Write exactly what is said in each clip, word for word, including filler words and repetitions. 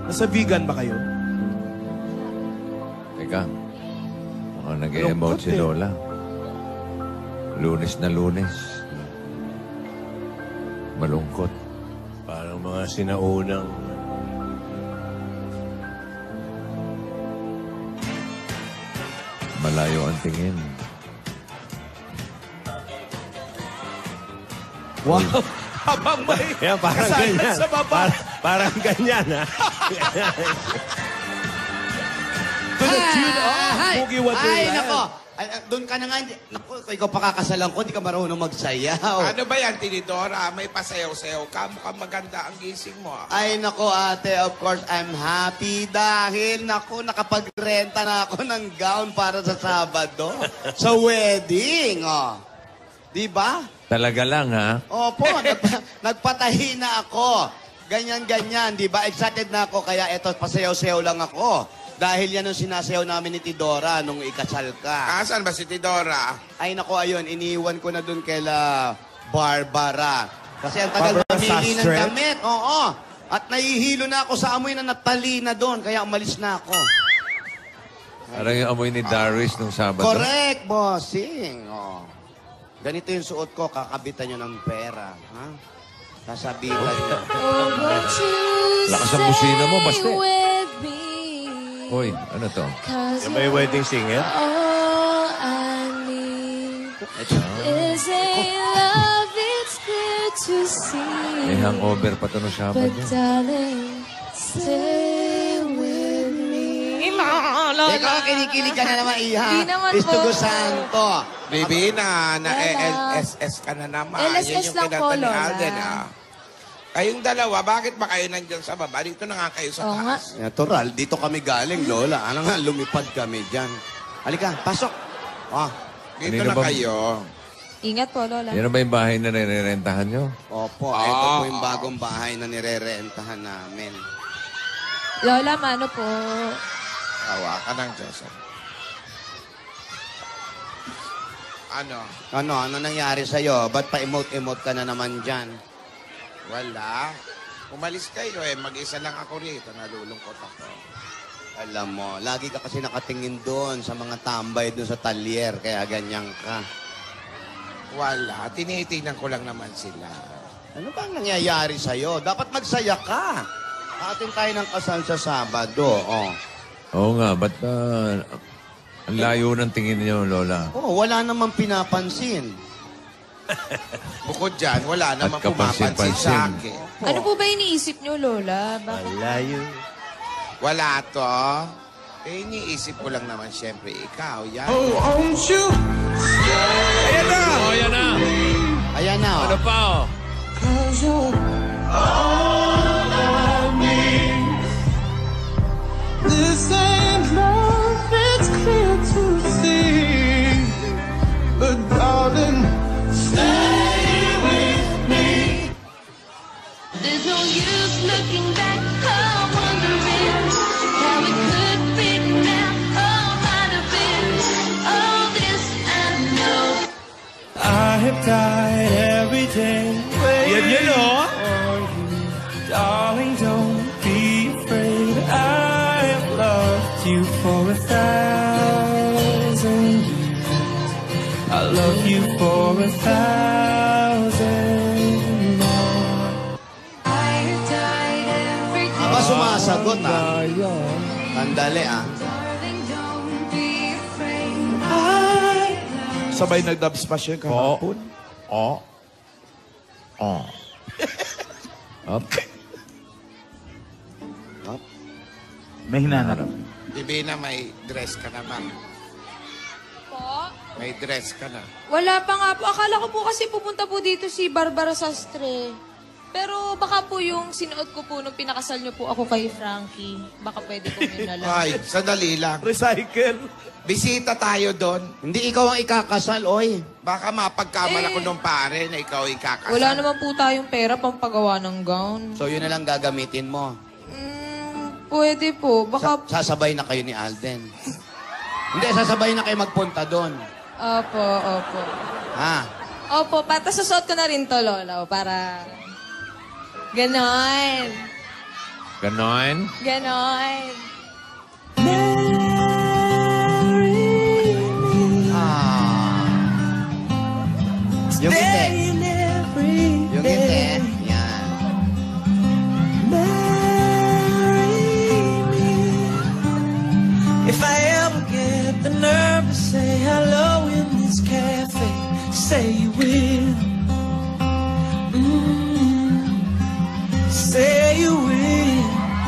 Nasa vegan ba kayo? Teka, mukhang nag-e-emote si Lola. Lunes na lunes. Malungkot. Parang mga sinaunang... Malayo ang tingin. Wow! Habang may Yan, parang kasama ganyan. sa baba. Par- parang ganyan, ha? To the tune of Boogie Wonderland. Ay, nako. Ay, doon ka na nga. Naku, ikaw pakakasalan ko, di ka marunong magsayaw. Ano ba yan, Tinidora? May pasayaw-sayaw ka. Mukhang maganda ang gising mo. Ay, nako ate, of course, I'm happy dahil, nako, nakapagrenta na ako ng gown para sa Sabado. Sa wedding, oh. Di ba? Talaga lang, ha? Opo, nagpa- nagpatahi na ako. Ganyan-ganyan, di ba? Excited na ako, kaya eto, pasayaw-sayaw lang ako. Dahil yan ang sinasayaw namin ni Tidora nung ikasal ka. Asan ba si Tidora? Ay, nako, ayun, iniwan ko na dun kaila Barbara. Kasi ang tagal Barbara mamili ng Sastre? damit. Oo. At nahihilo na ako sa amoy na natali na doon, kaya umalis na ako. Parang yung amoy ni Darius nung Sabado. Correct, bossing. Oh. Ganito yung suot ko, kakabitan nyo ng pera. Ha? Sasabitan nyo. Lakas ang busina mo, baste. Hoy, ano to? Yan ba yung wedding singer? All I need is a love it's clear to see. May hangover pa to nung But Sabado. darling, stay with me. Teka, kinikilig ka na naman, Iha. Di naman Istugo po. Santo. Baby, na, na Lola. L S S ka na naman. L S S Yan yung lang po, kinata ni Lola. Alden, ah. Kayong dalawa, bakit ba kayo nandyan sa baba? Dito na nga kayo sa Oo nga. taas. Natural, dito kami galing, Lola. Ano nga, lumipad kami dyan. Halika, pasok. Oh, Dito Kanino na ba- kayo. Ingat po, Lola. Yan ba yung bahay na nire-rentahan nyo? opo, Ah. ito po yung bagong bahay na nire-rentahan namin. Lola, mano po. Awa ka ng Diyos. Ano? Ano, ano nangyari sa'yo? Ba't pa-emote-emote ka na naman dyan? Wala. Umalis kayo eh. Mag-isa lang ako rito. Nalulungkot ako. Alam mo, lagi ka kasi nakatingin doon sa mga tambay doon sa talyer, kaya ganyan ka. Wala. Tinitingnan ko lang naman sila. Ano ba ang nangyayari sa'yo? Dapat magsaya ka. Atin tayo ng kasal sa Sabado. Oh. Oo nga, ba't uh, ang layo ng tingin niyo, Lola? Oh, wala namang pinapansin. Bukod dyan, wala namang kapansin-pansin. pumapansin sa akin. Ano po ba iniisip niyo, Lola? Bakit? Malayo. Wala to. Eh, iniisip ko lang naman siyempre ikaw. Yan. Oh, yan na! Ayan na, Ano oh. pa, oh? This ain't love, it's clear to see. But darling, stay with me. There's no use looking back, oh, wondering how it could be now, oh, might have been. All this I know. I have died every day Yan waiting yan, oh. for you. Darling, don't be afraid. I have loved you for a thousand years. I love you for a thousand more. I have died every day. Aba, sumasagot, ah. Tandali, ah. Darling, don't be afraid. Sabay nag-dubs pa siya kahapon. Oh. Oh. Up. May hinanap. Bibi na may dress ka naman. Po? May dress ka na. Wala pa nga po. Akala ko po kasi pupunta po dito si Barbara Sastre. Pero baka po yung sinuot ko po nung pinakasal niyo po ako kay Frankie. Baka pwede po yun na lang. Ay, sandali lang. Recycle. Bisita tayo doon. Hindi ikaw ang ikakasal, oy. Baka mapagkamala Eh. ko nung pare na ikaw ikakasal. Wala naman po tayong pera pang pagawa ng gown. So, yun na lang gagamitin mo. Mm, pwede po. Baka... Sa- sasabay na kayo ni Alden. Hindi, sasabay na kayo magpunta doon. Opo, opo. Ha? Opo, pata susot ko na rin to, Lola, para... Ganon. Ganon. Ganon. Ah. Yung ngiti. Yung ngiti. Yan. If I ever get the nerve to say hello in this cafe, say you will. Mm, say you will.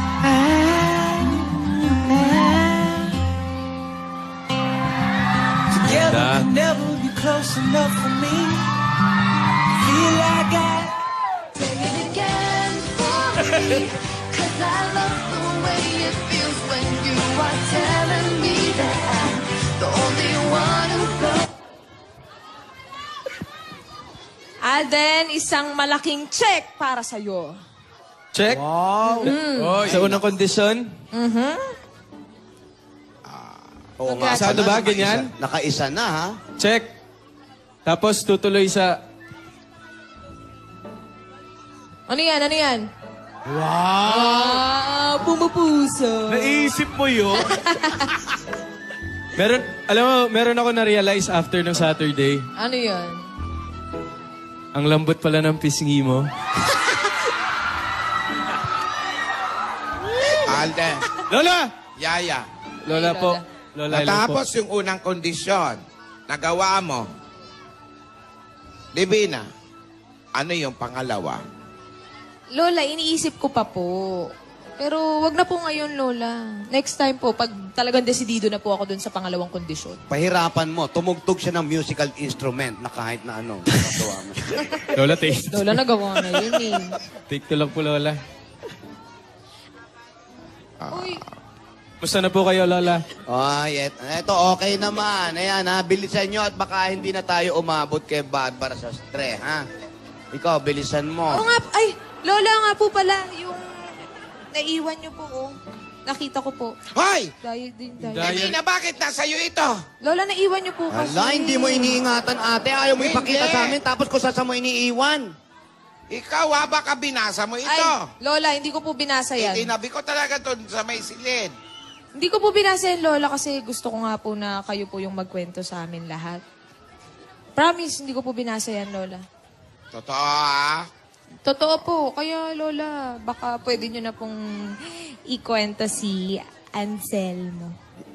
Together Ganda. we'll never be close enough for me. Feel like I Sing it again for me, 'cause I love the way it feels when you are telling me that I'm the only one who goes. Alden, isang malaking check para sa'yo. Check. Wow. Sa unang kondisyon. Mm-hmm. Oo nga. Masyado ba? Nakaisa- Ganyan? Nakaisa na, ha? Check. Tapos tutuloy sa... Ano yan? Ano yan? Wow! Pumupuso. Naisip mo yun? Meron, alam mo, meron ako na-realize after ng Saturday. Ano yan? Ang lambot pala ng pisngi mo. Alden, Lola! Yaya, Lola Hey, po. Lola. Lola, hello po. natapos yung unang kondisyon, nagawa mo. Divina, ano yung pangalawa? Lola, iniisip ko pa po. Pero wag na po ngayon, Lola. Next time po, pag talagang desidido na po ako dun sa pangalawang kondisyon. Pahirapan mo. Tumugtog siya ng musical instrument na kahit na ano. Nakatawa mo. Lola, take. Lola, nagawa na yun eh. Take to lang po, Lola. Uy, Musta na po kayo, Lola? Ay, et, eto okay naman. Ayan, ha. Bilisan nyo at baka hindi na tayo umabot kay Barbara sa stre, ha? Ikaw, bilisan mo. oo nga, ay, Lola nga po pala, yung naiwan niyo po, oh. Nakita ko po. Hoy! Dahil din, dahil. Hindi na bakit nasa'yo ito? Lola, naiwan niyo po kasi. Ala, hindi mo iniingatan, ate. Ayaw mo Hindi. ipakita sa amin, tapos kung saan mo iniiwan. Ikaw ha, baka binasa mo ito. Ay, Lola, hindi ko po binasa yan. Itinabi ko talaga doon sa may silid. Hindi ko po binasa yan, Lola, kasi gusto ko nga po na kayo po yung magkwento sa amin lahat. Promise, hindi ko po binasa yan, Lola. Totoo ha? Totoo po. Kaya, Lola, baka pwede nyo na pong ikwento si Anselmo.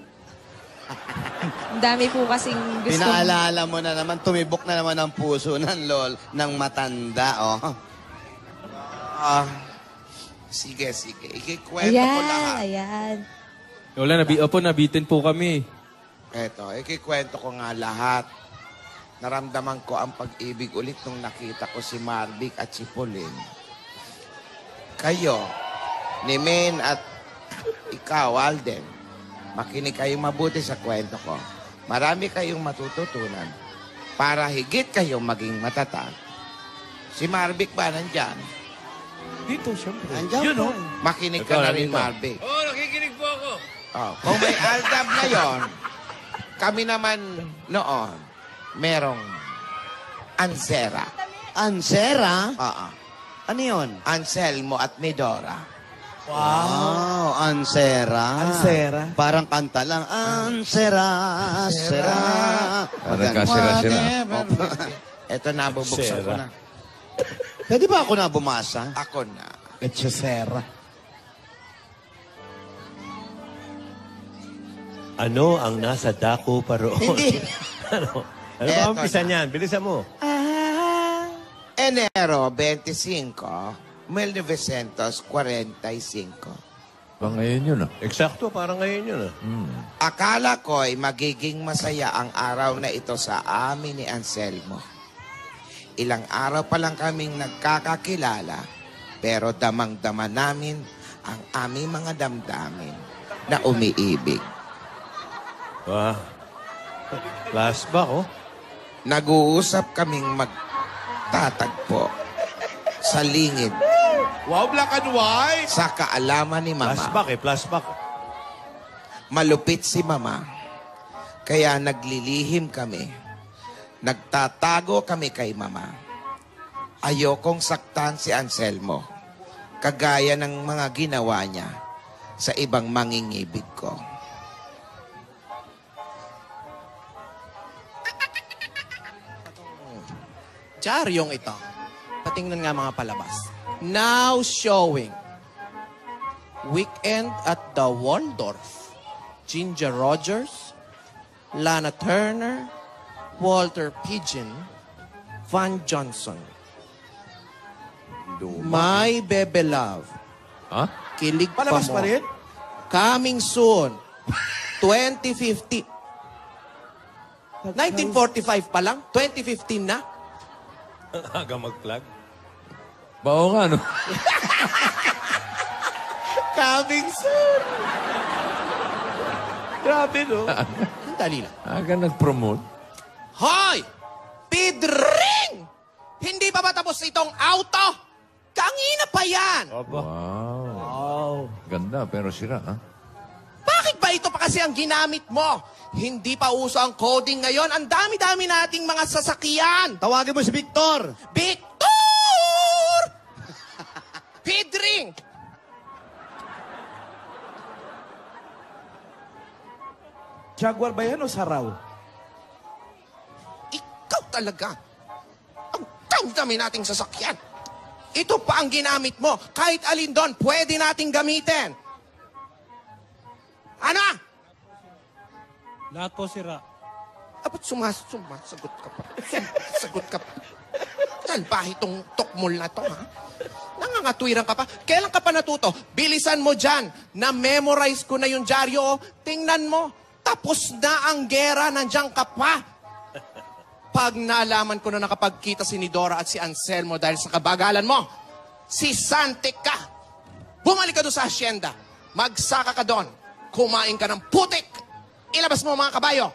Ang dami po kasing gusto. Pinaalala mo na naman, tumibok na naman ang puso ng lol, ng matanda, oh. Ah, sige, sige. Ikikwento ko lahat. Ayan, ayan. Lola, nabi opo, nabitin po kami. Eto, ikikwento ko nga lahat. Naramdaman ko ang pag-ibig ulit nung nakita ko si Marvic at si Pauline. Kayo, ni Men at ikaw, Alden, makinig kayo mabuti sa kwento ko. Marami kayong matututunan para higit kayong maging matatag. Si Marvic ba nandyan? Dito, syempre. Andiyan Yun, po. oh. Makinig ka na rin, Marvic. Oo, oh, nakikinig po ako. Oh, kung may Aldab ngayon, kami naman noon, merong Ansera. Ansera? Oo. Ano yun? Anselmo at Medora. Wow, Ansera. Ansera. Parang kanta lang. Ansera, Ansera. Parang kasira-sira. Ito na, bubuksan ko na. Pwede ba ako na bumasa? Ako na. Echosera. Ano ang nasa dako pa roon? Hindi. ano? Ano ba Eto ang pisa na. niyan? Bilisan mo. Enero twenty-five, mil novecientos cuarenta y cinco. Ba ngayon yun ah? Eksakto, parang ngayon yun. Ah. Akala ko'y magiging masaya ang araw na ito sa amin ni Anselmo. Ilang araw pa lang kaming nagkakakilala, pero damang-dama namin ang aming mga damdamin na umiibig. Wow. Flashback, oh. Nag-uusap kaming magtatagpo sa lingid Wow, black and white. sa kaalaman ni Mama. Flashback eh, flashback. Malupit si Mama, kaya naglilihim kami. Nagtatago kami kay Mama. Ayokong saktan si Anselmo, kagaya ng mga ginawa niya sa ibang mangingibig ko. Diaryong ito. Patingnan nga mga palabas. Now showing. Weekend at the Waldorf. Ginger Rogers, Lana Turner, Walter Pidgeon, Van Johnson. My Bebe Love. Ha? Kilig pa Palabas mo. pa rin? Coming soon. twenty fifty. nineteen forty-five pa lang. twenty fifteen na. Aga mag-plug. Bao nga, no? Coming soon. Grabe, no? Ang dali lang. Aga nag-promote. Hoy! Pidring! Hindi pa ba tapos itong auto? Kangina pa yan! Wow. Ganda, pero sira, ha? Bakit ba ito pa kasi ang ginamit mo? Hindi pa uso ang coding ngayon. Ang dami-dami nating mga sasakyan. Tawagin mo si Victor. Victor! Pidring! Jaguar ba yan o Saraw? Ikaw talaga. Ang dami-dami nating sasakyan. Ito pa ang ginamit mo. Kahit alin doon, pwede nating gamitin. Ano? Lahat po sira. Dapat sumas, sumasagot ka pa. Sumasagot ka pa. Salbahe itong tokmol na to, ha? Nangangatwiran ka pa. Kailan ka pa natuto? Bilisan mo dyan. Na-memorize ko na yung dyaryo. Tingnan mo. Tapos na ang gera. Nandiyan ka pa. Pag naalaman ko na nakapagkita si Nidora at si Anselmo dahil sa kabagalan mo, si Santik ka. Bumalik ka doon sa asyenda. Magsaka ka doon. Kumain ka ng putik. Ilabas mo mga kabayo.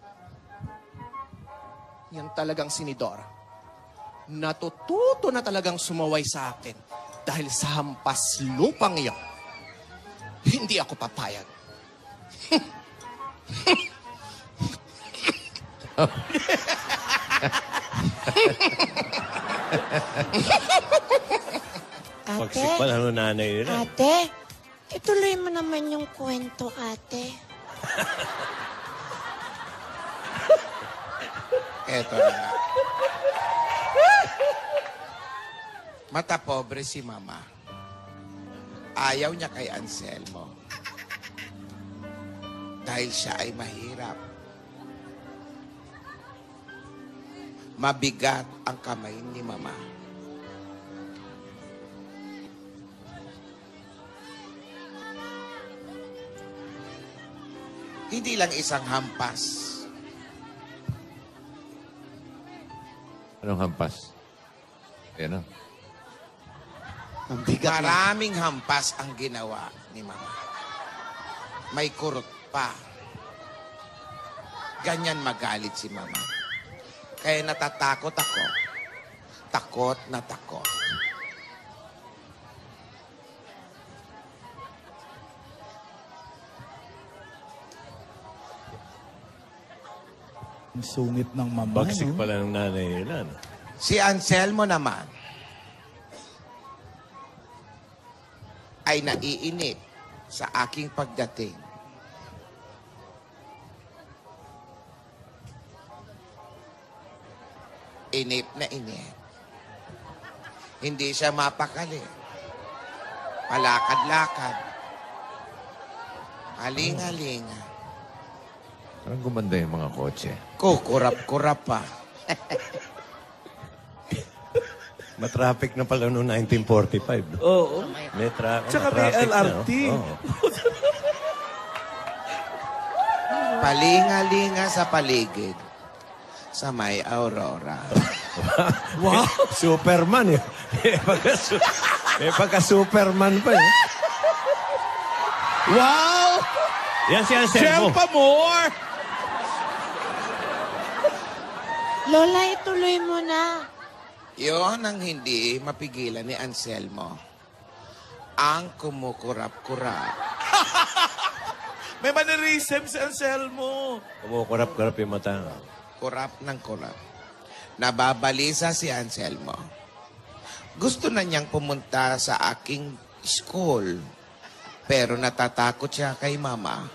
Yan talagang si Nidora. Natututo na talagang sumaway sa akin dahil sa hampas lupang iyon. Hindi ako papayag. Pagsik pa lang ng nanay nila. Ate, ituloy mo naman yung kwento, ate. Eto na nga. Mata pobre si Mama. Ayaw niya kay Anselmo. Dahil siya ay mahirap. Mabigat ang kamay ni Mama. Hindi lang isang hampas. Anong hampas? Yan, no? Ang bigat na. Maraming hampas ang ginawa ni Mama. May kurot pa. Ganyan magalit si Mama. Kaya natatakot ako. Takot na takot. Ang sungit ng mama, Pagsik no? pala ng nanay nila. No? Si Anselmo naman ay naiinip sa aking pagdating. Inip na inip. Hindi siya mapakali. Palakad-lakad. Aling-alinga. Parang gumanda yung mga kotse. Kukurap-kurap pa. Matraffic na pala noong nineteen forty-five. No? Oo. May, tra- Tsaka may matraffic L R T. Na, oh. Oo. Palinga-linga sa paligid. Sa may Aurora. Wow! Superman eh. May pagka- May pagka-Superman pa eh. Wow! Yan si Anselmo. Shell pa more! Lola, ituloy mo na. Yun ang hindi mapigilan ni Anselmo. Ang kumukurap-kurap. May mannerism si Anselmo. Kumukurap-kurap yung mata. Kurap ng kurap. Nababalisa si Anselmo. Gusto na niyang pumunta sa aking school. Pero natatakot siya kay mama.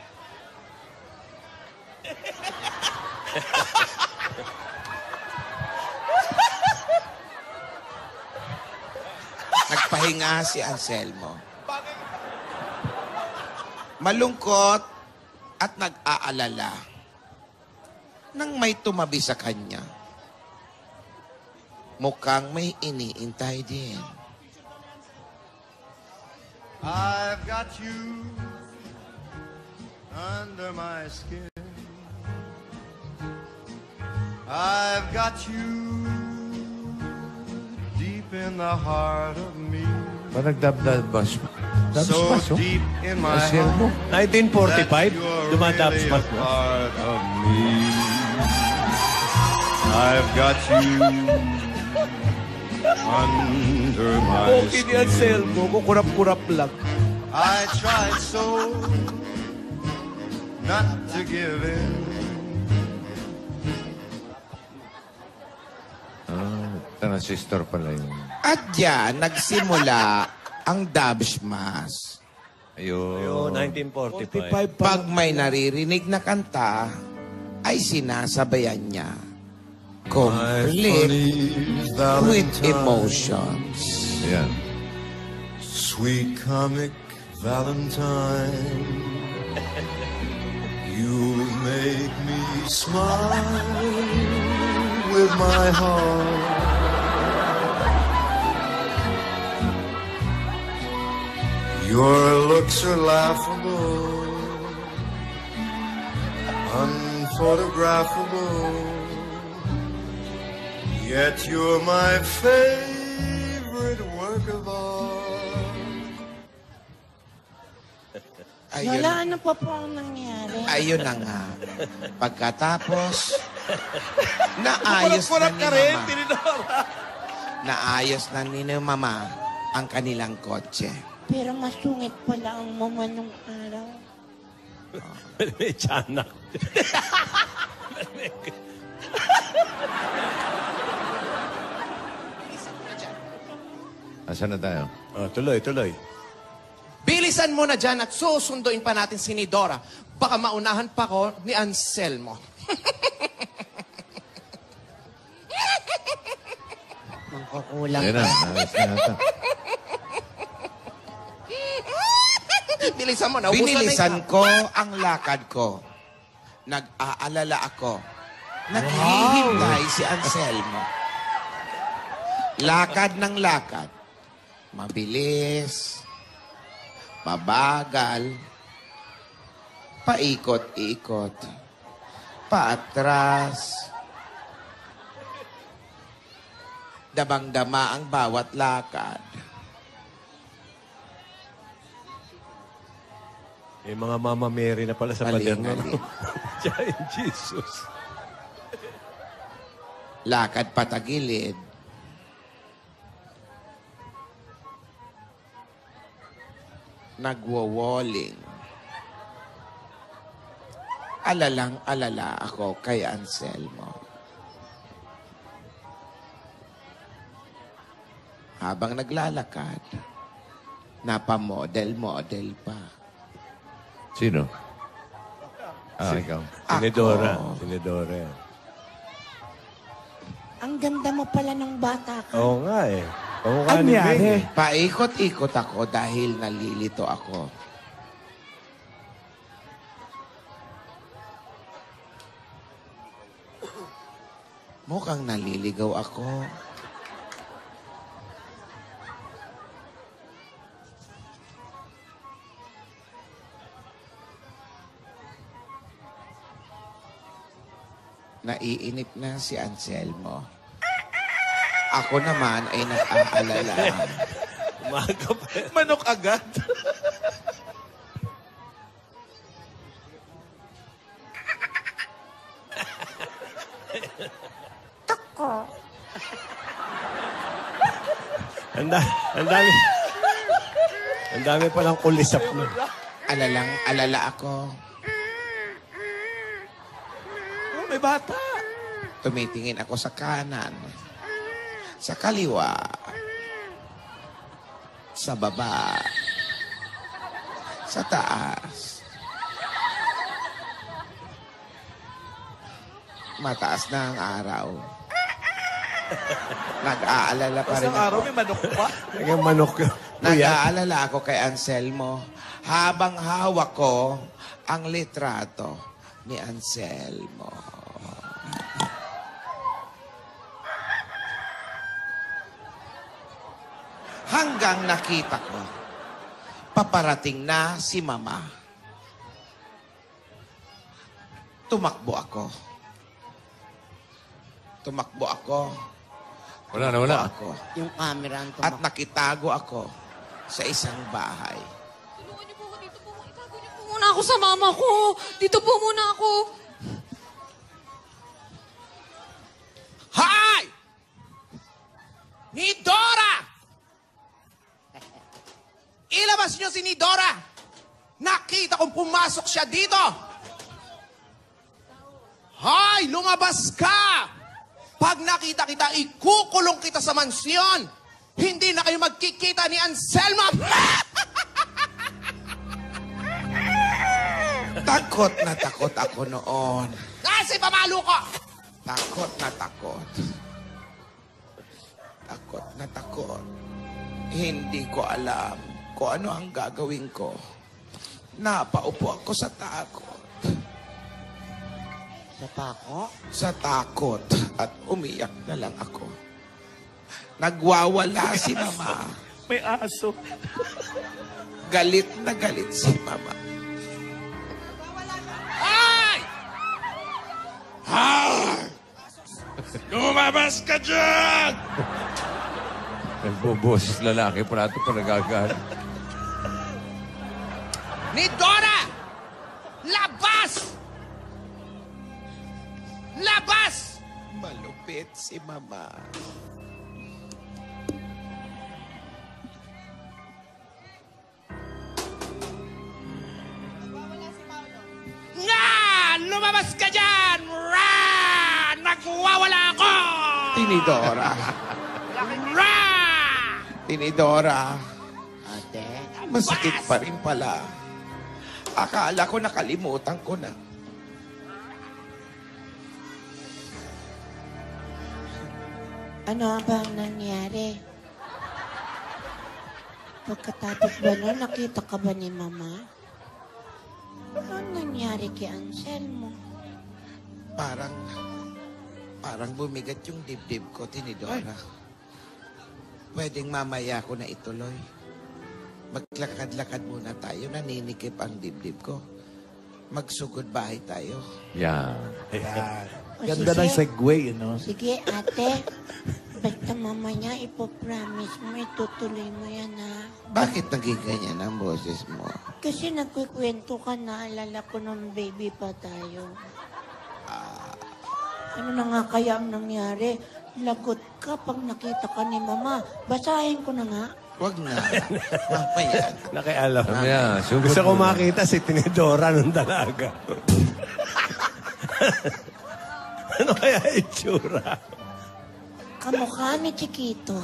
Nagpahinga si Anselmo. Malungkot at nag-aalala nang may tumabi sa kanya. Mukhang may iniintay din. I've got you under my skin. I've got you deep in the heart of me. Ba nagdab-dab bash? Dab So smash, oh? deep in my Anselmo. heart. nineteen forty-five, that you're dumadab really smash a na. part of me. I've got you under my Okay ni skin. Anselmo, kukurap-kurap lang. I tried so not to give in. Ah, transistor pala yun. At diyan, nagsimula ang Dabsmas. Ayun. Ayun, nineteen forty-five. Pag may naririnig na kanta, ay sinasabayan niya. Complete with emotions. Ayan. Sweet comic Valentine, you make me smile with my heart. Your looks are laughable, unphotographable, yet you're my favorite work of art. Ayun, Lola, ano pa po ang nangyari? ayun na nga. Pagkatapos, naayos na ni Mama. Naayos na ni Mama ang kanilang kotse. Pero masungit pala ang mama nung araw. May tiyanak. Asan na tayo? Oh, tuloy, tuloy. Bilisan mo na dyan at susunduin pa natin si Nidora. Baka maunahan pa ko ni Anselmo. Mangkukulang. Ayan na, ayos na yata. Bilisan mo na. ubusan na Binilisan ikaw. ko ang lakad ko. Nag-aalala ako. Naghihintay si Anselmo. Lakad ng lakad. Mabilis. Mabagal. Paikot-ikot. Paatras. Damang-dama ang bawat lakad. May mga Mama Mary na pala sa pader na. Aling-aling. Giant Jesus. Lakad patagilid. Nagwo-walling. Alalang-alala ako kay Anselmo. Habang naglalakad, napamodel-model pa. Sino? Ah, ikaw. Sinidora. Ako. Sinidora yan. Ang ganda mo pala ng bata ka. Oo nga eh. Kamukha ni Bing eh. Paikot-ikot ako dahil nalilito ako. Mukhang naliligaw ako. Naiinip na si Anselmo. Ako naman ay nag-aalala. Umaga pa. Manok agad. Ang da- ang dami. Ang dami palang kulisap mo. Alalang alala ako. Oh, may bata. Tumitingin ako sa kanan. Sa kaliwa. Sa baba. Sa taas. Mataas na ang araw. Nag-aalala pa rin Isang araw ako. may manok pa. Naging manok. Nag-aalala ako kay Anselmo habang hawak ko ang litrato ni Anselmo. Hanggang nakita ko, paparating na si Mama. Tumakbo ako. Tumakbo ako. Wala na, wala. Tumakbo ako. Yung camera ang At nakitago ako sa isang bahay. Tulungan niyo po ako dito po. Itago niyo po muna ako sa mama ko. Dito po muna ako. Hi! Ni Dora! Ilabas niyo si ni Dora! Nakita kong pumasok siya dito! Hay! Lumabas ka! Pag nakita kita, ikukulong kita sa mansyon! Hindi na kayo magkikita ni Anselmo! Takot na takot ako noon. Kasi pamalo ko! Takot na takot. Takot na takot. Hindi ko alam kung ano ang gagawin ko. Napaupo ako sa takot. Sa pako? Sa takot. At umiyak na lang ako. Nagwawala si Mama. May aso. Galit na galit si Mama. Ay! Hay! Lumabas ka dyan! Nagbuboses lalaki pa natin pa nagagalit. Ni Dora! Labas! Labas! Malupit si Mama. Nga! Lumabas ka dyan! Ra! Nagwawala ako! Tinidora. Ra! Tinidora. Ate? Masakit pa rin pala. Akala ko nakalimutan ko na. Ano ba ang nangyari? Pagkatapos ba nun, nakita ka ba ni Mama? Ano nangyari kay Anselmo? Parang, parang bumigat yung dibdib ko, Tinidora. Pwedeng mamaya ko na ituloy. Maglakad-lakad muna tayo, naninikip ang dibdib ko. Magsugod bahay tayo. Yan. Ayan. O, Ganda sige. ng segue, you know? Sige, ate. Basta mama niya, ipopromise mo, itutuloy mo yan, ha? Bakit naging ganyan ang boses mo? Kasi nagkikwento ka, naalala ko nung baby pa tayo. Ano na nga kaya ang nangyari? Lagot ka pag nakita ka ni Mama. Basahin ko na nga. Huwag na. Mamaya. Nakialam. Mamaya, sugod Gusto ko muna. makita si Tinidora ng dalaga. Ano kaya itsura? Kamukha ni Chiquito.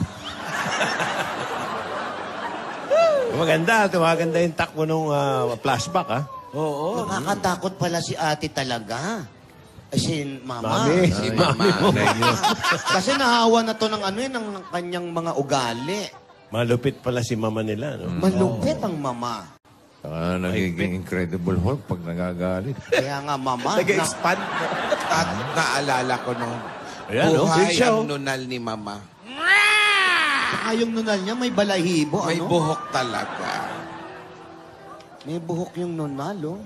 Maganda. Maganda yung takbo nung ah, flashback, ha? Oo, nakakatakot pala si ate talaga. Ay, si mama. Mami. Si Mama. Kasi nahawa na to ng ano yun, ng kanyang mga ugali. Malupit pala si mama nila, no? Malupit ang mama. Saka nagiging Incredible Hulk pag nagagalit. Kaya nga mama, na, Nag-expand. At naalala ko nung Ayan, no? buhay Big show. ang nunal ni Mama. saka yung nunal niya may balahibo. May ano? buhok talaga. May buhok yung nunal, oh.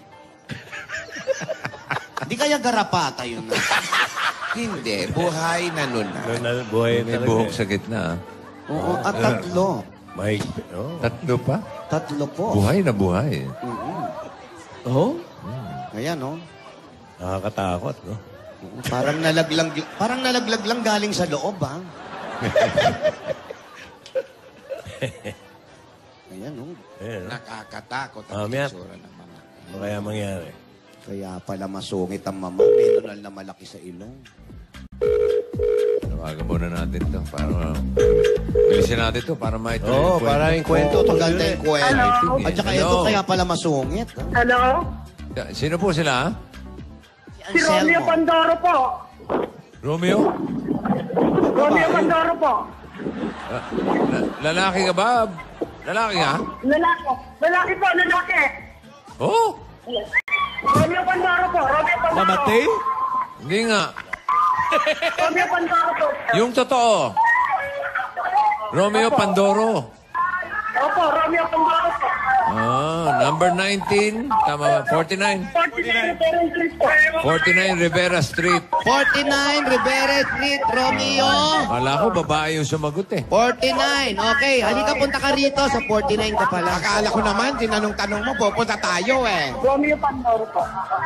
Di kaya garapata yun. ah. Hindi, buhay na nunal. Nunal, buhay May talaga. buhok eh. sa gitna. Oo, at tatlo. May, oh. Tatlo pa? Tatlo po. Buhay na buhay. Oo. Ayan, oh. Nakakatakot, no? Parang nalaglang, parang nalaglag lang galing sa loob, ha? Ayan, oh. Ayan, no? Nakakatakot ang Mamaya. itsura ng Mama. Ano kaya mangyari? Kaya pala masungit ang mama. May nunal na malaki sa ilong. Tawagan muna natin to para Bilisin natin ito para maituloy Oo, yung kwento. para yung kwento. Oo, tuloy maganda ulit. yung kwento. Hello? At saka Hello? ito kaya pala masungit. ha? Hello? Sino po sila? Si Romeo Pandoro po. Romeo? Romeo Pandoro po. La- la- lalaki ka ba? Lalaki ka? Lalaki. Lalaki po, lalaki. Oh? Romeo Pandoro po. Romeo Pandoro. Namatay? Hindi nga. Romeo Pandoro po. Yung totoo. Romeo Pandoro. Opo, Romeo Pandoro po. Ah, number nineteen. Tama ba? forty-nine. forty-nine Parent Street po. forty-nine Rivera Street. forty-nine Rivera Street, Romeo. Kala ko babae yung sumagot eh. forty-nine. Okay, halika punta ka rito. Sa forty-nine ka pala. Akala ko naman, tinanong-tanong mo, pupunta tayo eh. Romeo Pandoro po.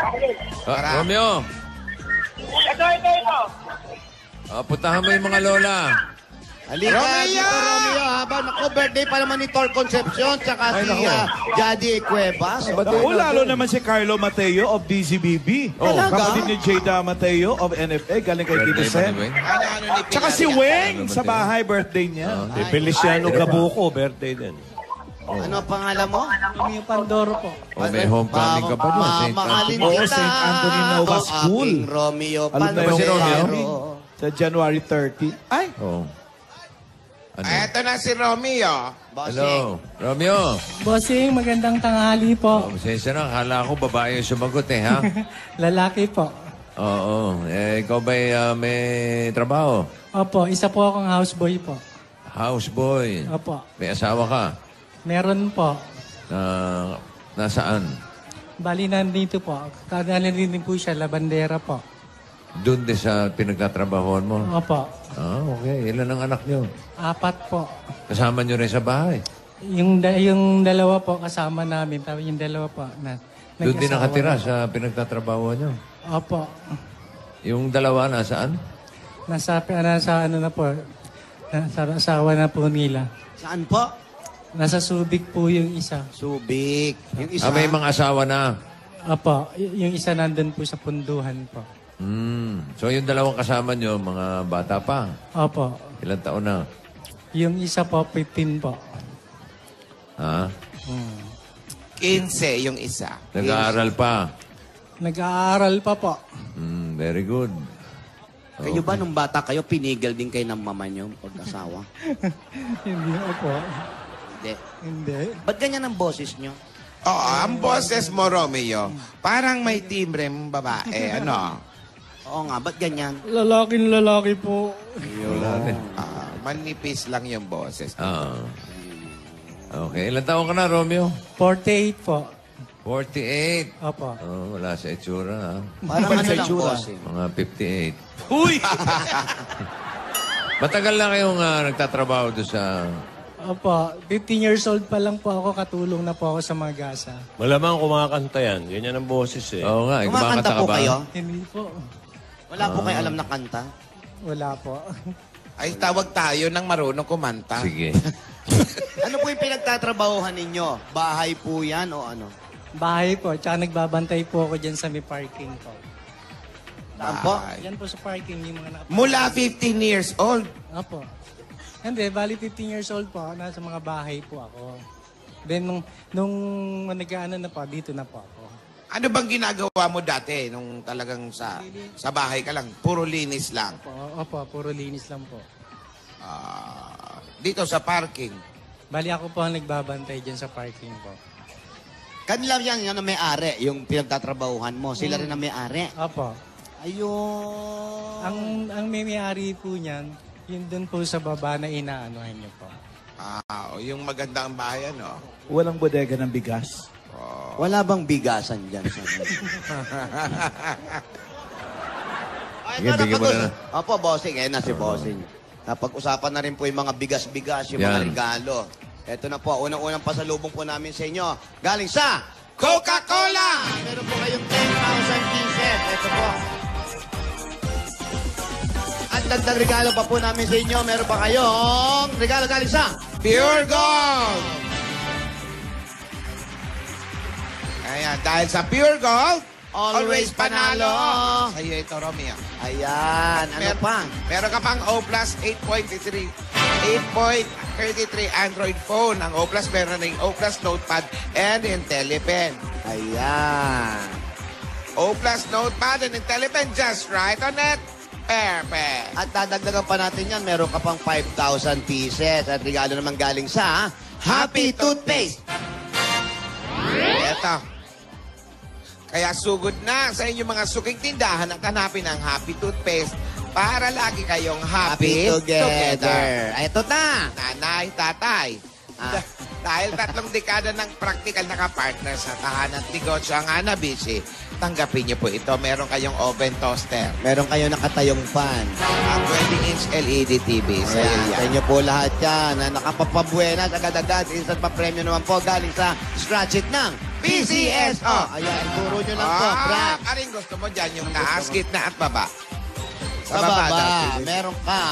Ah, Romeo, Ito, ito, ito. ah, puntahan mo yung mga lola. Halika, Romeo! dito, Romeo. Haba, naku, birthday pa naman ni Tor Concepcion, tsaka Ay, si naku. uh, Jadi Cuevas. Oo, lalo naman si Carlo Mateo of D Z B B. Oh. Talaga? Kapatid ni Jada Mateo of N F A, galing kay Tito Birthday ba Sen. ni Weng? Ano-ano ni Tsaka si Pilar. Weng sa bahay, birthday niya. Si Feliciano Gabuco, birthday din. Ano pangalan mo? Romeo Pandoro po. Oh, may homecoming ka pa doon. Ma- Saint Mamahalin Anthony. Oo, kita. Saint Anthony Nova O, School. aking Romeo Alam na ba si Romeo? Pandoro. Sa January thirtieth. Ay! Oh. Ano? Eto na si Romeo. Hello, Romeo. Bossing, magandang tanghali po. Oh, pasensya na, akala ko babae yung sumagot eh, ha? Lalaki po. Oo, eh, ikaw ba'y ah, may trabaho? Opo, isa po akong houseboy po. Houseboy. Opo. May asawa ka? Meron po. Na, nasaan? Bali nandito po. Kadali din po siya, labandera po. Doon din sa pinagtatrabahoan mo? Opo. Ah, okay. Ilan ang anak nyo? Apat po. Kasama nyo rin sa bahay? Yung, da- yung dalawa po kasama namin. Tapos yung dalawa po na Doon din nag-asawa nakatira na po. sa pinagtatrabahoan nyo? Opo. Yung dalawa nasaan? Nasa, nasa ano na po. Nasa asawa na po nila. Saan po? Nasa Subic po yung isa. Subic. Yung isa. Ah, may mga asawa na. Opo. Y- yung isa nandun po sa punduhan po. Hmm. So yung dalawang kasama nyo, mga bata pa. Opo. Ilang taon na? Yung isa po, fifteen po. Ha? Hmm. quince yung isa. Nag-aaral pa. Nag-aaral pa po. Hmm, very good. Kayo ba nung bata kayo, pinigil din kayo ng mama nyo pag-asawa? Hindi po. Hindi. Hindi. Ba't ganyan ang boses nyo? Oo, ang boses mo, Romeo, parang may timbre mong babae. Ano? Oo nga, ba't ganyan? Lalaking lalaki po. Wala rin. Ah, manipis lang yung boses. Ah. Okay. Ilang taon ka na, Romeo? forty-eight po. forty-eight. Opo. Oh, wala sa itsura, ha? Parang ano lang boses. Mga fifty-eight. Uy! Matagal na kayong ah, nagtatrabaho doon sa... Opo. fifteen years old pa lang po ako. Katulong na po ako sa mga gasa. Malamang kumakanta yan. Ganyan ang boses eh. Oo nga, eh, Kumakanta kumakanta ka po ba? kayo? Hindi po. Wala po kayo alam na kanta? Wala po. Ay, tawag tayo ng marunong kumanta. Sige. Ano po yung pinagtatrabahuhan ninyo? Bahay po yan o ano? Bahay po. Tsaka nagbabantay po ako dyan sa may parking po. Saan po? Yan po sa parking yung mga nakaparking. Mula fifteen years old. Opo. Hindi, bali fifteen years old po ako. Nasa mga bahay po ako. Then, nung, nung nag-ano na po, dito na po ako. Ano bang ginagawa mo dati nung talagang sa sa bahay ka lang? Puro linis lang. Opo, opo puro linis lang po. Ah, dito sa parking. Bali ako po ang nagbabantay dyan sa parking po. Kanila yan, yan ang may-ari, yung pinagtatrabahuhan mo. Sila rin ang may-ari. Opo. Ayun. Ang, ang may-ari po niyan, yun dun po sa baba na inaanohan niyo po. Ah, o yung maganda ang bahay, ano? Walang bodega ng bigas. Wala bang bigasan dyan? Sa Ay, Sige, ito, bigyan mo napag- na. Opo, bossing. Eh na si bossing. Napag-usapan na rin po yung mga bigas-bigas, yung mga Yan. regalo. Ito na po, unang-unang pasalubong po namin sa inyo. Galing sa Coca-Cola! Meron po kayong ten thousand pieces. Ito po. At dagdag regalo pa po namin sa inyo. Meron pa kayong regalo galing sa Pure Gold! Ayan, dahil sa Pure Gold, Always panalo. Sa'yo ito, Romeo. Ayan. Ano Mer- pa? Meron ka pang O plus eight point three. eight point thirty-three Android phone. Ang O Plus meron ng O Plus Notepad and IntelliPen. Ayan. O Plus Notepad and IntelliPen, just right on it. Perfect. At dadagdagan pa natin yan, meron ka pang five thousand pieces. At regalo naman galing sa Happy Toothpaste. Eto. Kaya sugod na sa inyong mga suking tindahan at hanapin ang Happy Toothpaste para lagi kayong happy, Happy together. Ay, ito na. Nanay, tatay. Ah. Dahil tatlong dekada ng practical na kapartner sa tahanan at negosyo ang Hanabishi, tanggapin niyo po ito. Meron kayong oven toaster. Meron kayo nakatayong fan. Ang twenty inch L E D T V. Sa Ayan, iyo sa yan. inyo po lahat yan. Na nakapapabuenas agad-agad. Instant pa premyo naman po galing sa Scratch It ng P C S O. Ayan, turo nyo lang po, Ah, Brad. karing gusto mo dyan yung taas, gitna at baba. Sa baba, daw. meron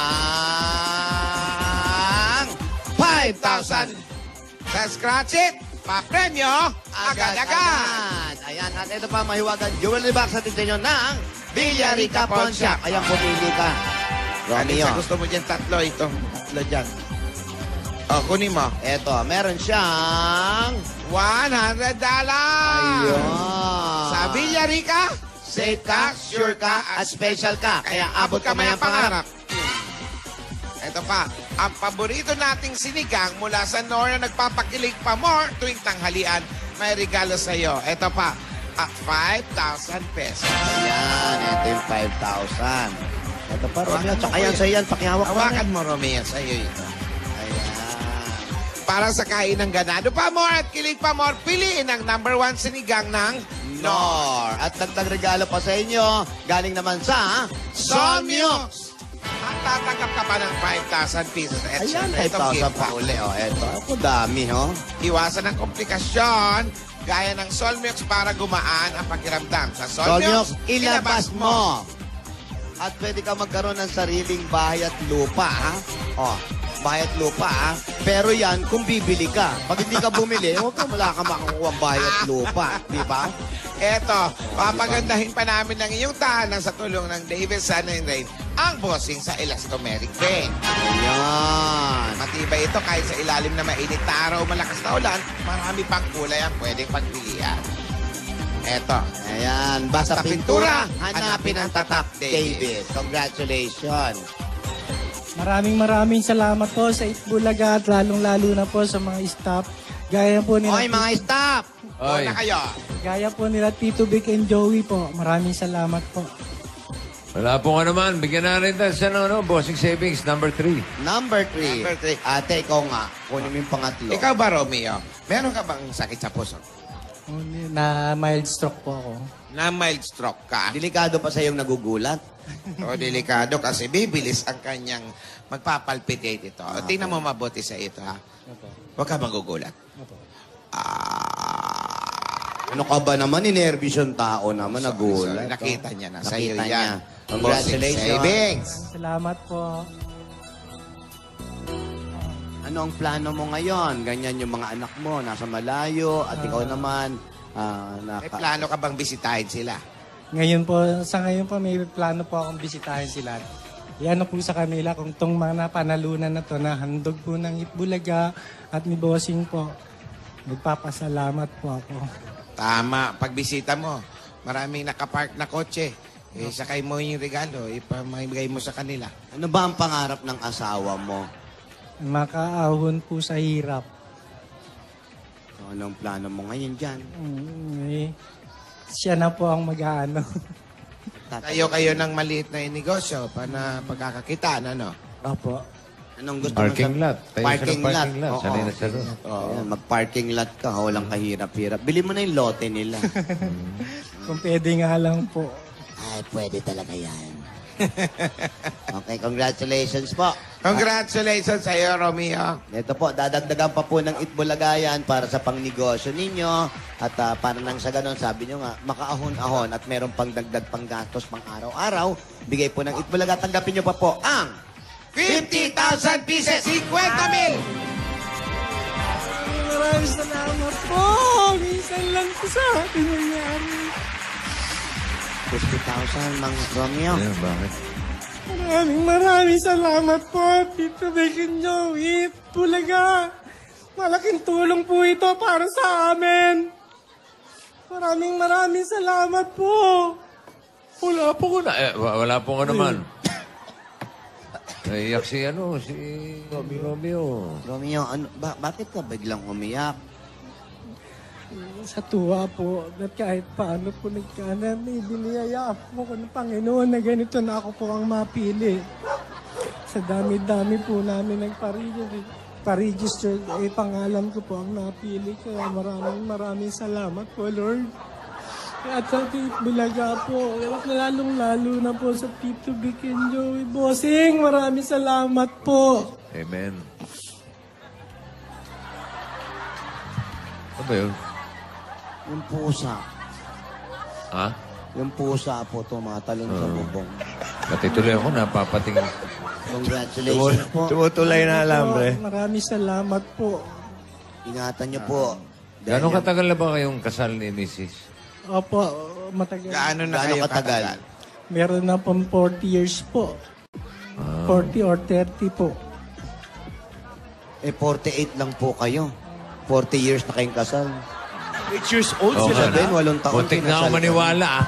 kang five thousand. Sa Scratch It, pa-premyo, agad-agad. Ayan, at ito pa, mahiwagan jewelry box sa tinyo ng Villarica Pawn Shop. Ayan, pumili ka. Romeo. Romeo. Gusto mo dyan tatlo ito. Tatlo dyan. O, kunin mo. Ito, meron siyang one hundred dollars. Ayun. Sa Villarica, safe ka, sure ka, at special ka. Kaya abot ka may ang pangarap. Ito pa, ang paborito nating sinigang mula sa Nora nagpapakilig pa more tuwing tanghalian. May regalo sa iyo. Ito pa, ah, five thousand pesos. Ayan, ito yung five thousand. Ito pa, Romeo. Hawakan mo Tsaka po yan yan. sa yan, pakihawak mo. Hawakan mo, Romeo, sa iyo ito. Para sa kain ng ganado pa more at kilig pa more, piliin ang number one sinigang ng Nor. At dagdag regalo pa sa inyo, galing naman sa Somyux. At tatanggap ka pa ng five thousand pieces. At Ayan, syempre, five itong thousand gift pa pack. uli. Oh, ito. Ako dami, ho. Iwasan ang komplikasyon gaya ng Solmux para gumaan ang pakiramdam. Sa Solmux, Solmux, ilabas mo. At pwede ka magkaroon ng sariling bahay at lupa, ha? Oh, bahay at lupa, ha? Pero yan, kung bibili ka. Pag hindi ka bumili, huwag ka wala ka makakuha ang bahay at lupa. Di ba? Eto, papagandahin pa namin ang iyong tahanan sa tulong ng David Sun and Rain, ang bossing sa Elastomeric Paint. Ayan. Matibay ito kahit sa ilalim na mainit na araw o malakas na ulan, marami pang kulay ang pwedeng pagpilian. Eto. Ayan. Basta pintura, hanapin ang tatak, David. Congratulations. Maraming maraming salamat po sa Itbulaga at lalong-lalo na po sa mga staff. Gaya po nila... Oy, mga staff! Oy. Na kayo. Gaya po nila Tito Vic and Joey po. Maraming salamat po. Wala po nga naman. Bigyan na rin tayo sa ano, no? Bossing Savings, number three. Number three. Number three. Ate, ikaw nga. Kunin mo yung pangatlo. Ikaw ba, Romeo? Meron ka bang sakit sa puso? Na mild stroke po ako. Na mild stroke ka? Delikado pa sa iyong nagugulat. O, delikado kasi bibilis ang kanyang magpapalpitate ito. Ah, Tingnan mo mabuti sa ito, ha? Huwag ka magugulat. Ano ka ba naman? Inervous yung tao naman. Nagulat. Sorry, nakita niya na. Sa iyo Nakita yan. niya. Congratulations. Savings. Salamat po. Ano ang plano mo ngayon? Ganyan yung mga anak mo, nasa malayo, at ikaw naman, ah, May naka... plano ka bang bisitahin sila? Ngayon po, sa ngayon po, may plano po akong bisitahin sila. Yan po sa kanila kung tong mga panalunan na to na handog po ng Itbulaga at ni Bossing po. Nagpapasalamat po ako. Tama. Pagbisita mo, maraming nakapark na kotse. Eh, sakay mo yung regalo, ipamigay mo sa kanila. Ano ba ang pangarap ng asawa mo? Makaahon po sa hirap. So, anong plano mo ngayon dyan? Mm, eh, siya na po ang mag-aano. Tayo kayo ng maliit na negosyo para pagkakakitaan, ano? Opo. Anong gusto Parking mo sa... lot. Tayo sa Parking lot. parking lot. Oo. Sanay na sa doon. Oo. Ayan, mag-parking lot ka, walang kahirap-hirap. Bili mo na yung lote nila. Kung pwede nga lang po. Ay, pwede talaga yan. Okay, congratulations po. Congratulations sa iyo, Romeo. Ito po, dadagdagan pa po ng Itbulagayan para sa pangnegosyo ninyo. At ah, para nang sa ganon, sabi nyo nga, makaahon-ahon at meron pang dagdag pang gastos pang araw-araw. Bigay po ng Itbulaga. Tanggapin nyo pa po ang fifty thousand pieces, fifty mil! Maraming salamat po. Minsan lang po sa akin nangyari. fifty thousand, Mang Romeo. Ayan, bakit? Maraming maraming salamat po, Tito Vic and Joey. Bulaga, malaking tulong po ito para sa amin. Maraming maraming salamat po. Wala po ko na. Eh, wa- wala po ko naman. Naiyak si ano, si Romeo. Romeo, ano, ba- bakit ka biglang umiyak? Sa tuwa po, at kahit paano po nagkanan, ibiniyaya po ko ng Panginoon na ganito na ako po ang mapili. Sa dami-dami po namin nagpa-register, eh, pangalan ko po ang napili. Kaya maraming maraming salamat po, Lord. At sa Tito Bulaga po, at lalong-lalo na po sa Tito Vic and Joey. Bossing, maraming salamat po. Amen. Ano ba yun? Yung pusa. Ha? Yung pusa po, tumatalon sa bubong. Pati tuloy ako, napapatingin. Congratulations po. Tumutulay na alambre. Maraming salamat po. Ingatan niyo po. Gano'ng katagal na ba kayong kasal ni Missus? Opo, matagal. Gaano na Gaano kayo katagal? katagal? Meron na pong forty years po. forty or thirty po. Eh, forty-eight lang po kayo. forty years na kayong kasal. Eight years old Oo sila nga na. Ben, walong taon Muntik na ako kinasal maniwala ah.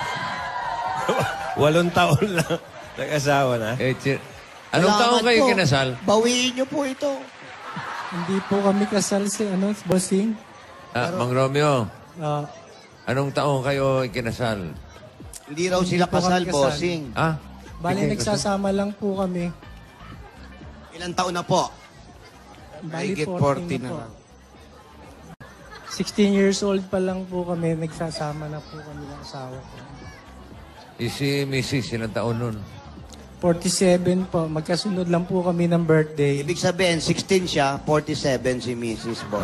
Walong taon lang. Nag-asawa na. Eh, chi- Anong Salamat taon kayo po. kinasal? Bawiin niyo po ito. Hindi po kami kasal si ano, Bossing. Ah, Mang Romeo, Ah, anong taon kayo kinasal? Hindi raw sila po kami kasal, kasal. bossing. Ah? bali, Sige, nagsasama lang po kami. Ilang taon na po? Bali, Mahigit forty forty na po. na. sixteen years old pa lang po kami, nagsasama na po kami ng asawa ko. Eh, si Missus ilang taon nun? forty-seven po, magkasunod lang po kami ng birthday. Ibig sabihin, sixteen siya, forty-seven si Missus Boss.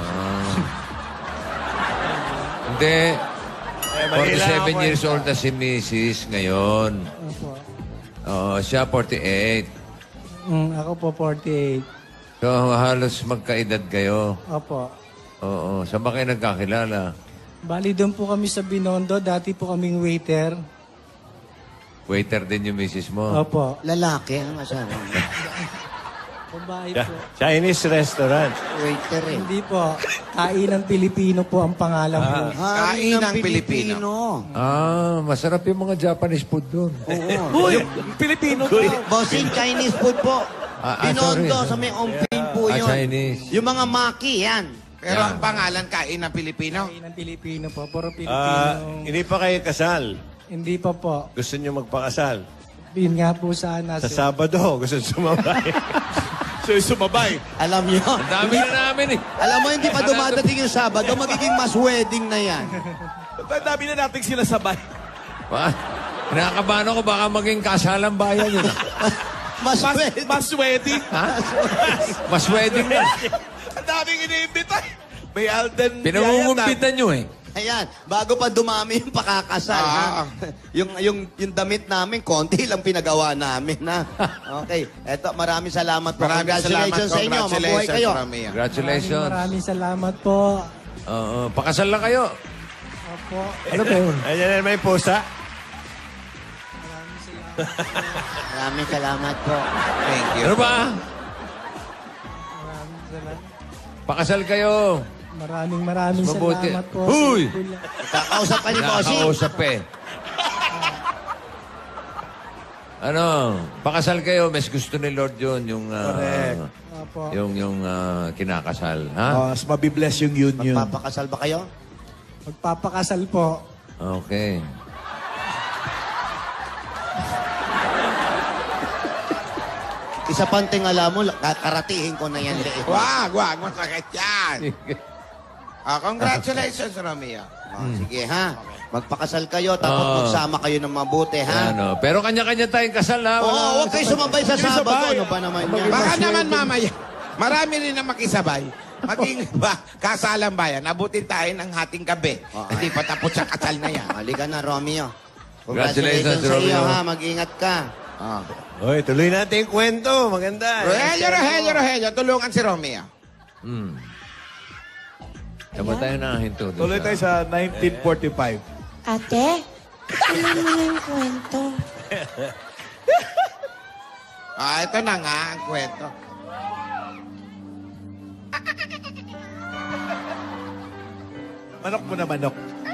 Hindi. forty-seven ako eh. years old na si Missus ngayon. Opo. Oo, siya forty-eight. Mm, ako po forty-eight. So, halos magkaedad kayo. Opo. Oo, saan ba kayo nagkakilala? Bali, doon po kami sa Binondo. Dati po kaming waiter. Waiter din yung Missus mo? Opo. Lalaki ang asawa. Babae Cha- po. Chinese restaurant. Waiter eh. Hindi po. Kainang Pilipino po ang pangalan po. Hain ng Pilipino. Pilipino. Ah, masarap yung mga Japanese food doon. Oo. Uy, Pilipino po. Bossing, Chinese food po. Ah, ah, Binondo sorry. sa may Ompin po Ah, yun. Chinese. Yung mga maki, yan. Pero Yan. ang pangalan, kain ng Pilipino. Kainang Pilipino po. Puro Pilipino. Ah, hindi pa kayo kasal. Hindi pa po. Gusto niyo magpakasal. Yun nga po sana. Sa sir. Sabado, gusto niyo sumabay. So, yung sumabay. Alam nyo. Ang dami na namin eh. Alam mo, hindi pa dumadating yung Sabado, magiging mass wedding na yan. Ang dami na nating sila sabay. Ba? Kinakabahan ako baka maging kasalang bayan yun. Mass Mas, wedding. mas wedding. Ha? Mas wedding na. Ang daming iniimbita. May Alden. Pinangungumpitan nyo eh. Ayan, bago pa dumami yung pakakasal, ha? yung, yung, yung damit namin, konti lang pinagawa namin, ha? Okay, eto, maraming salamat po. Maraming Congratulations salamat. sa inyo. Mabuhay Congratulations, kayo. Romeo. Congratulations. Maraming, maraming salamat po. Oo, pakasal lang kayo. Opo. Ano ba yun? Ayan na may pusa. Maraming salamat po. Thank you. Ano ba? Maraming salamat. Pakasal kayo. Maraming maraming Mabuti. salamat po. Huy! Kakausap pa ni Bossing. Nakakausap eh. Ano, pakasal kayo, mas gusto ni Lord yun, yung, ah, Correct. Opo. yung, yung ah, kinakasal, ha? Ah, mas mabibless yung union. Magpapakasal ba kayo? Magpapakasal po. Okay. Isa pang tingala mo, kakaratiin ko na yan. Leeg. Wag, wag, masakit yan. Ah, congratulations, Romeo. Oh, sige ha. Magpakasal kayo, tapos Oo. magsama kayo ng mabuti ha. Ano, pero kanya-kanya tayong kasal, ha? Oo, Wala- huwag kayo sumabay sa Sabado. Ano ba naman yan? Baka naman mamaya, marami rin na makisabay. Maging ba, kasalang bayan, abutin tayo ng hating gabi. Hindi pa tapos sa kasal na yan. Halika na, Romeo. Congratulations, Congratulations sa iyo Romeo. ha. Mag-ingat ka. Ah. Oy, tuloy natin yung kwento. Maganda. Rogelio, Rogelio, Rogelio, tulungan si Romeo. Hmm. Tama tayo na hinto. doon Tuloy tayo sa nineteen forty-five. Ate, alam mo na yung kwento. Ah, ito na nga ang kwento. Manok mo na manok.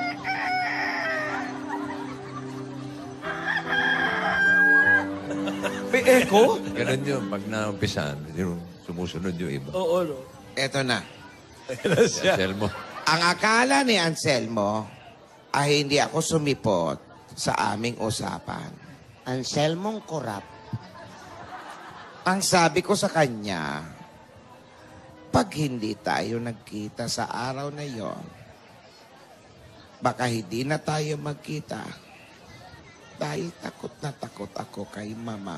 May echo? Ganun yun. Pag naumpisan, yung sumusunod yung iba. Oo, no. Ito na. Si Anselmo. Ang akala ni Anselmo ay hindi ako sumipot sa aming usapan. Anselmong korap. Ang sabi ko sa kanya, pag hindi tayo nagkita sa araw na yon, baka hindi na tayo magkita dahil takot na takot ako kay Mama.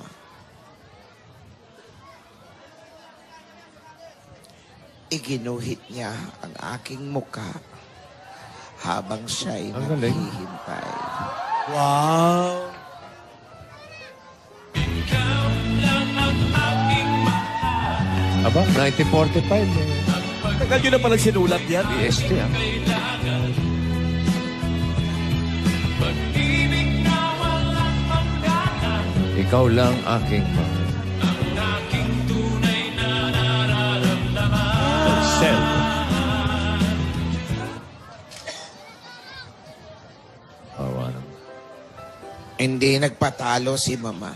Iginuhit niya ang aking muka habang siya'y Ang galing. naghihintay. Wow. Aba, nineteen forty-five. Eh. Tagal nyo na palang sinulat yan. B S T, ah. Ikaw lang aking mahal. Anselmo. Awa naman. Hindi nagpatalo si Mama.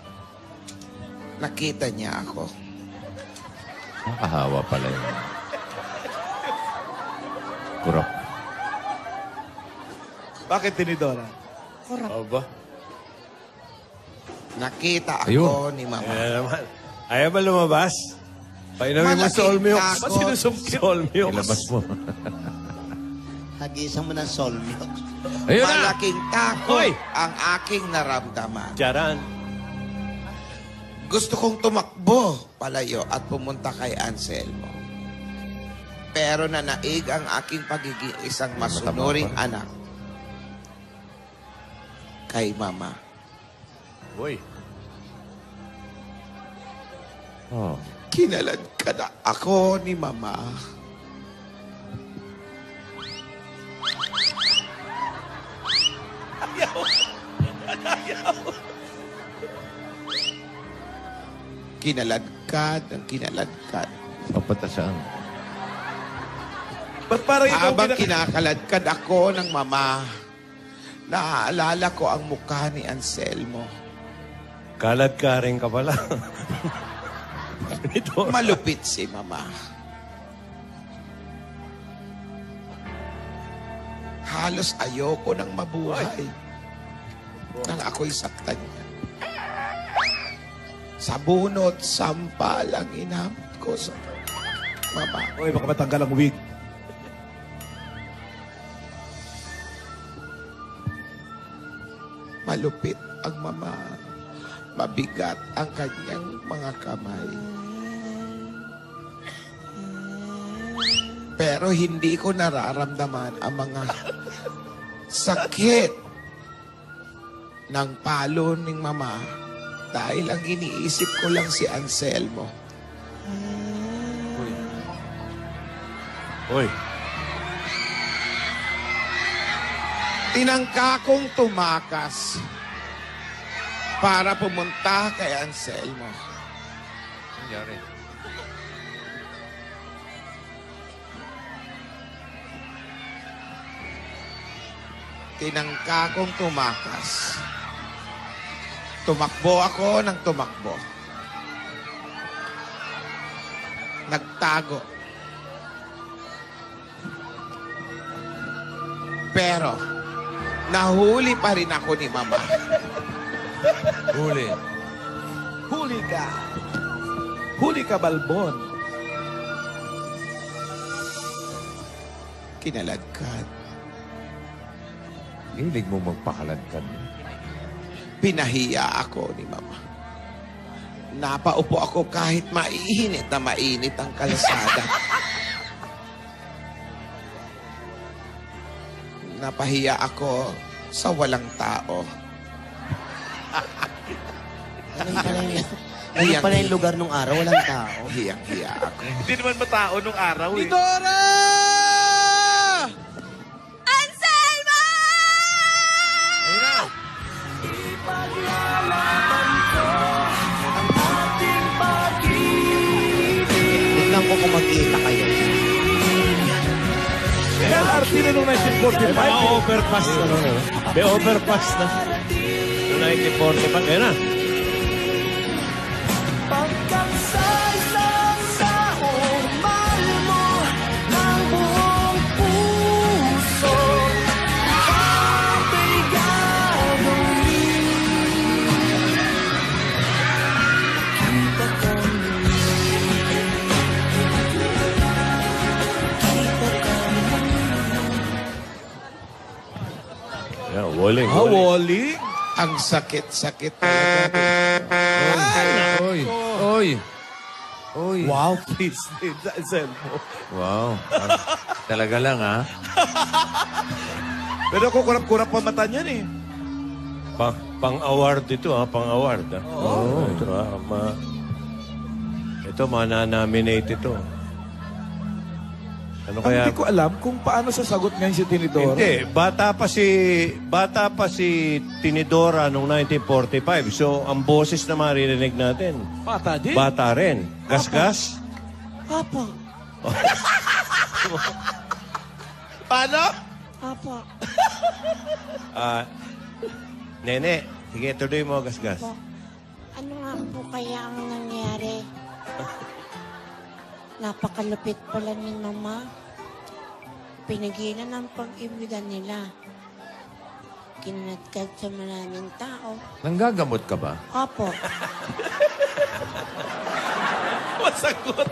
Nakita niya ako. Nakahawa pala yun. Kurap. Bakit tinidora? Aba. Nakita ako Ayun. ni Mama. Ayan naman. Ayaw ba lumabas? Painumin mo Malaking Solmiox. takot. Ba't sinusumkit? Solmiox. Ilabas mo. Hagisan mo ng solmiox. Ayun na! Malaking takot Hoy! ang aking naramdaman. Charan. Gusto kong tumakbo palayo at pumunta kay Anselmo. Pero nanaig ang aking pagiging isang masunuring anak kay Mama. Uy. Oh. Kinalad ka na ako ni Mama. Kinaladkad ang kinaladkad. Papunta saan? Ba't parang ikaw Habang kinak- kinakaladkad ako ng Mama, naaalala ko ang mukha ni Anselmo. Kalad ka rin ka pala. Ito. Malupit si Mama. Halos ayoko nang mabuhay nang ako'y saktan niya. Sa bunot, sampal ang inamit ko sa Mama. Uy, baka matanggal ang wig. Malupit ang Mama. Mabigat ang kanyang mga kamay. Pero hindi ko nararamdaman ang mga sakit ng palo ng Mama dahil ang iniisip ko lang si Anselmo. Uy. Tinangka kong tumakas para pumunta kay Anselmo. Nangyari. Tinangka kong tumakas. Tumakbo ako ng tumakbo. Nagtago. Pero, nahuli pa rin ako ni Mama. Huli. Huli ka. Huli ka, Balbon. Kinaladkad. Hilig mo magpakaladkad. Pinahiya ako ni Mama. Napaupo ako kahit mainit na mainit ang kalsada. Napahiya ako sa walang tao. Ano pala yung, ano pala yung lugar nung araw? Walang tao. Hiyang-hiya ako. Hindi naman matao nung araw eh. Dora! Anselmo! Ayun na! L R T na noong nineteen forty-five. May mga overpass na nun. eh. May overpass na. Noong nineteen forty-five. Ayan na. Pagkat sa isang taong mahal mo ng buong puso, ako'y gagawin. Kita ka muli. Kita ka muli. Yeah, walling. Ah, Wally? Ang sakit-sakit talaga. Oy, oy, oy. Wow, please. Anselmo. Wow. Talaga lang, ha? Pero kung kurap-kurap pa mata niyan eh. Pa, pang-award ito, ha? Pang-award, ha? Oo. Ito, ha? Ma, ito, mananominate ito. Ano Ang kaya? hindi ko alam kung paano sasagot ngayon si Tinidora. Hindi, bata pa si bata pa si Tinidora noong nineteen forty-five. So ang boses na maririnig natin, Bata din. bata rin. Gas-gas. Apo. Paano? Apo. Ah, Nene, sige tuloy mo gas-gas. Apo. Ano nga po kaya ang nangyari? Napakalupit pala ni Mama. Pinagilan ang pag-ibigan nila. Kinatkat sa maraming tao. Nanggagamot ka ba? Apo. Masagot.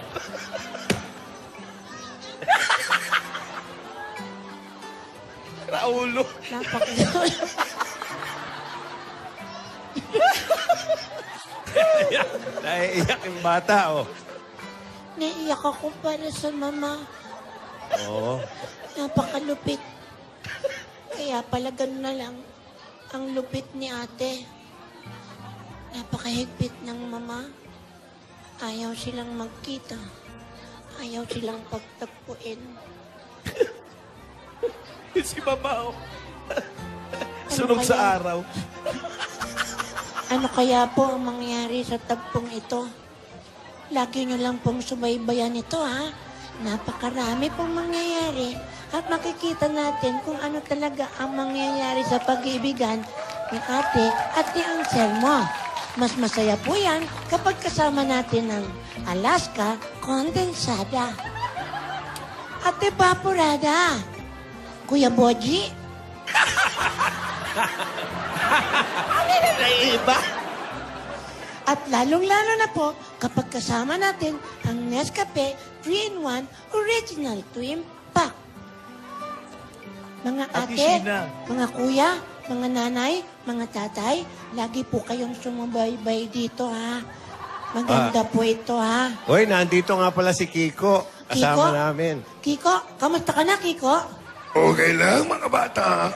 Raulo. Napakalupit. Naiiyak yung bata, oh. Naiiyak ako para sa Mama. Oo. Napakalupit. Kaya pala ganun na lang ang lupit ni ate. Napakahigpit ng Mama. Ayaw silang magkita. Ayaw silang pagtagpuin. Si Mama, oh. Sunog kaya? sa araw. Ano kaya po ang mangyari sa tagpong ito? Lagi nyo lang pong subaybayan ito, ha? Napakarami pong mangyayari at makikita natin kung ano talaga ang mangyayari sa pag-iibigan ni ate at ni Anselmo. Mas masaya po yan kapag kasama natin ang Alaska Condensada. Ate Vaporada, Kuya Boji. Ano na naiiba? At lalong-lalo na po kapag kasama natin ang Nescafe three in one Original Twin Pack. Mga Ate ate, Sheena. mga kuya, mga nanay, mga tatay, lagi po kayong sumubaybay dito, ha? Maganda po ito, ha? Hoy, nandito nga pala si Kiko. Kasama namin. Kiko, kamusta ka na, Kiko? Okay lang, mga bata.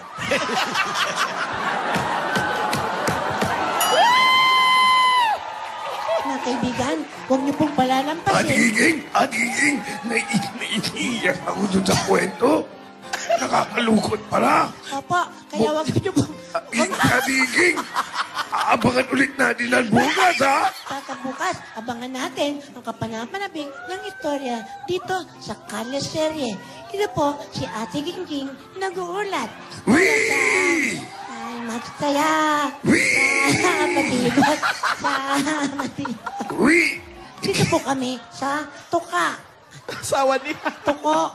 Mga kaibigan, huwag niyo pong palalampasin. Adiging, adiging, nai- naiiyak ako dun sa kwento. Nakakalukot pala. Opo, kaya huwag niyo pong... Adiging, aabangan ulit natin ang bukas, ha? Bukas, abangan natin ang kapanapanabing ng istorya dito sa Kalye Serye. Ito po si Ate Gingging nag-uulat. Wee! Ay, magsaya. Wee! Sa matibot. Sa matibot. Wee! Dito po kami sa Tuka. Sawa niya. Tuko.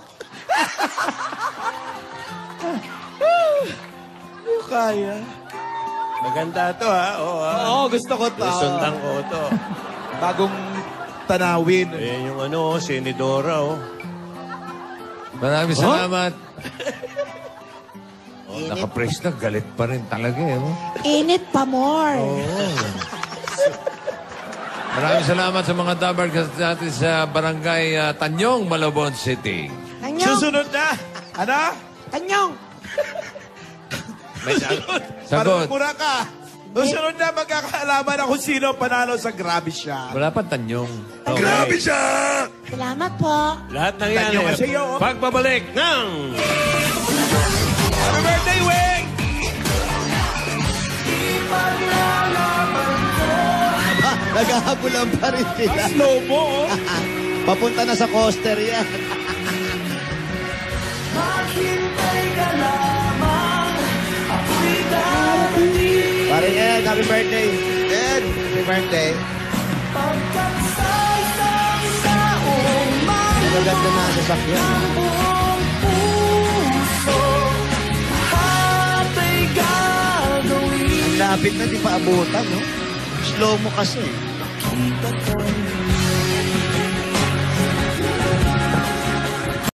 Hindi kaya. Maganda to, ha? Oo, ha? Oo, gusto ko to. Sundan ko to. Bagong tanawin. Ayan yung ano, Senidora, oh. Maraming salamat. Oh, naka-press na, galit pa rin talaga eh. Oh. Init pa more. Maraming salamat sa mga dabar natin sa barangay uh, Tanyong, Malabon City. Tanyong. Susunod na. Ano? Tanyong. May sa- Parang sagot. mura ka. Susunod na magkakaalaman ako sino ang panalo sa Grabe Siya. Wala pa Tanyong. Okay. Grabe siya! Salamat po. Lahat ng yan, Tanyong eh. kasi yun. Pagbabalik ng... Happy birthday, Wing! Naghahabulan pa rin sila. Slow mo, oh. Papunta na sa coaster yan. Bakit Happy birthday. Ted, happy birthday. Magaganda na sa sakyan. Ang lapit na, di pa abutan, no? Slow mo kasi.